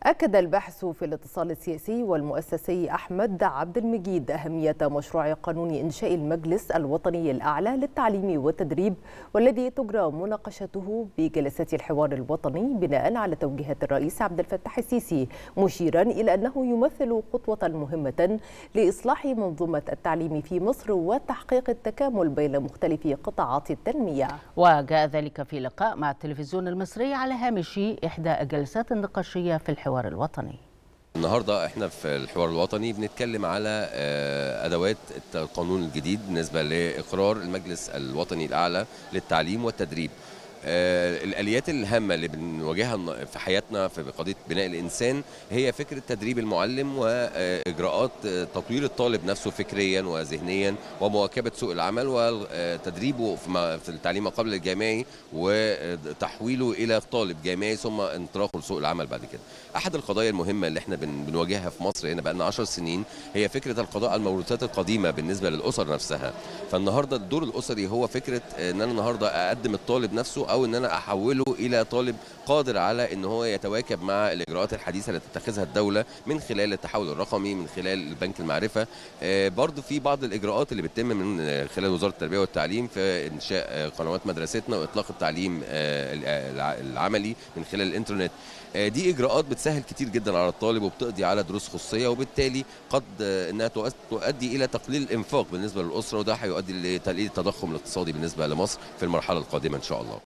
أكد الباحث في الاتصال السياسي والمؤسسي أحمد عبد المجيد أهمية مشروع قانون إنشاء المجلس الوطني الأعلى للتعليم والتدريب، والذي تجرى مناقشته بجلسات الحوار الوطني بناء على توجيهات الرئيس عبد الفتاح السيسي، مشيرا إلى أنه يمثل خطوة مهمة لإصلاح منظومة التعليم في مصر وتحقيق التكامل بين مختلف قطاعات التنمية. وجاء ذلك في لقاء مع التلفزيون المصري على هامش إحدى الجلسات النقاشية في الحوار الوطني. النهارده احنا في الحوار الوطني بنتكلم على ادوات القانون الجديد بالنسبه لاقرار المجلس الوطني الاعلى للتعليم والتدريب. الاليات الهامه اللي بنواجهها في حياتنا في قضيه بناء الانسان هي فكره تدريب المعلم واجراءات تطوير الطالب نفسه فكريا وذهنيا ومواكبه سوق العمل وتدريبه في التعليم ما قبل الجامعي وتحويله الى طالب جامعي ثم انطلاقه لسوق العمل بعد كده. احد القضايا المهمه اللي احنا بنواجهها في مصر هنا بقى لنا 10 سنين هي فكره القضاء على الموروثات القديمه بالنسبه للاسر نفسها. فالنهارده الدور الاسري هو فكره ان انا النهارده اقدم الطالب نفسه او ان انا احوله الى طالب قادر على ان هو يتواكب مع الاجراءات الحديثه اللي تتخذها الدوله من خلال التحول الرقمي، من خلال البنك المعرفه. برضو في بعض الاجراءات اللي بتتم من خلال وزاره التربيه والتعليم في انشاء قنوات مدرستنا واطلاق التعليم العملي من خلال الانترنت. دي اجراءات بتسهل كتير جدا على الطالب وبتقضي على دروس خصوصيه، وبالتالي قد انها تؤدي الى تقليل الانفاق بالنسبه للاسره، وده هيؤدي لتقليل التضخم الاقتصادي بالنسبه لمصر في المرحله القادمه ان شاء الله.